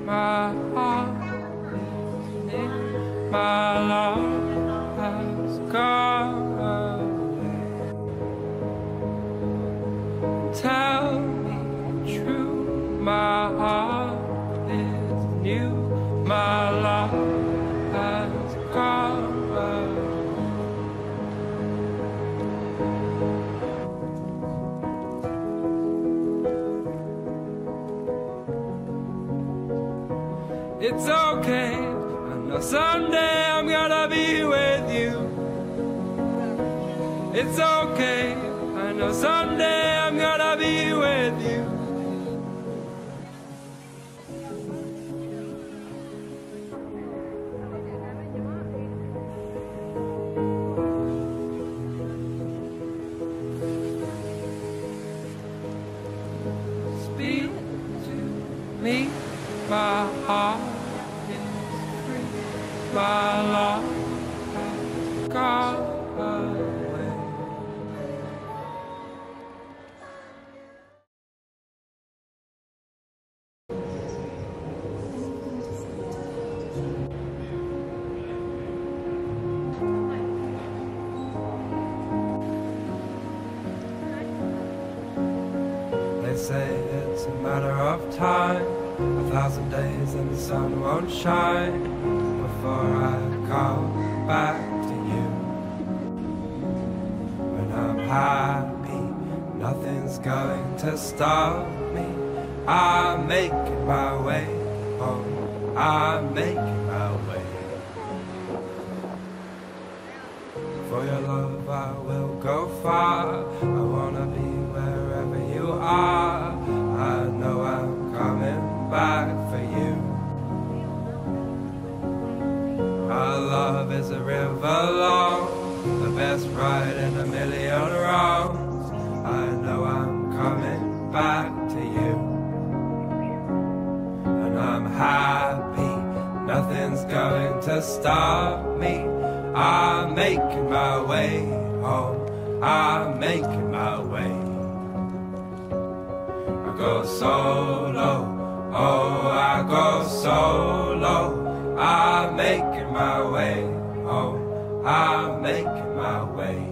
my heart is near. My love has gone away. Tell me true, my heart is new. My love has gone away. It's okay, I know someday I'm gonna be with you. It's okay, I know someday I'm gonna be with you. Speak to me, my heart is free. My love has gone away. They say it's a matter of time, 1,000 days and the sun won't shine before I come back to you. When I'm happy, nothing's going to stop me. I'm making my way home, I'm making my way. For your love I will go far, I wanna be wherever you are. I know I'm coming back for you. Our love is a river long, the best ride in a million wrongs. I know I'm coming back to you. And I'm happy, nothing's going to stop me. I'm making my way home, I'm making my way. I go solo, oh I go solo. I'm making my way home, I'm making my way.